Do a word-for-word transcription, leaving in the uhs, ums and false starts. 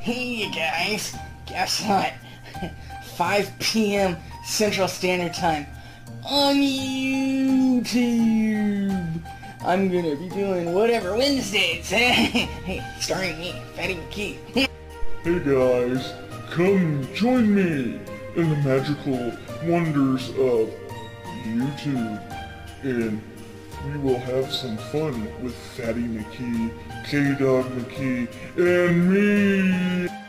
Hey you guys, guess what? five p m Central Standard Time on YouTube. I'm gonna be doing whatever Wednesdays. Hey, starring me, Fatty McKee. Hey guys, come join me in the magical wonders of YouTube, and we will have some fun with Fatty McKee, K-Dog McKee, and me!